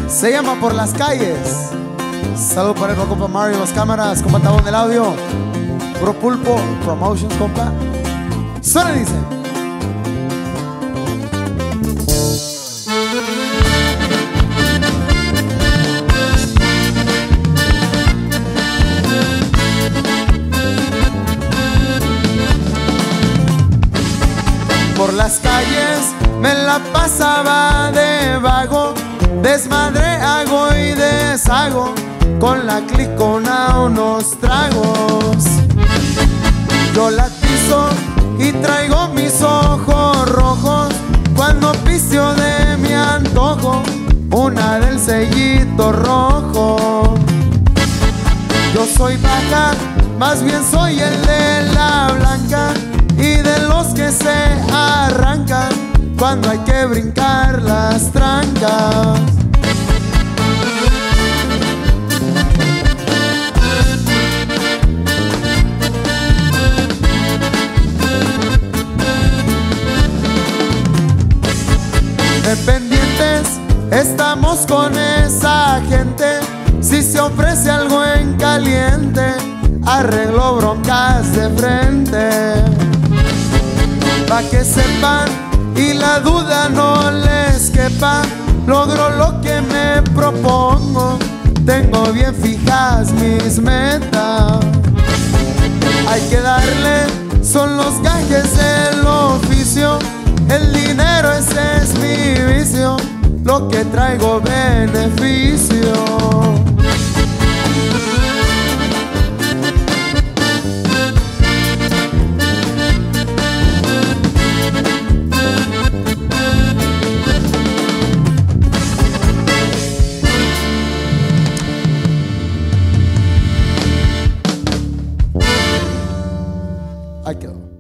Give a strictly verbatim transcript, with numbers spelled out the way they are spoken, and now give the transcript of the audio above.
Se llama Por las Calles. Salud para el compa Mario, las cámaras, compa Tabón del audio, Pro Pulpo Promotions, compa. Suena y dice: por las calles me la pasaba de vago, desmadre hago y deshago, con la clicona unos tragos. Yo la tizo y traigo mis ojos rojos, cuando piso de mi antojo una del sellito rojo. Yo soy baja, más bien soy el de la blanca, y de los que se arrancan cuando hay que brincar las trancas. De pendientes estamos con esa gente, si se ofrece algo en caliente, arreglo broncas de frente. Pa' que sepan y la duda no les quepa, logro lo que me propongo, tengo bien fijas mis metas. Hay que darle, son los gajes del oficio, el dinero ese es mi vicio, lo que traigo beneficio. Ahí quedó.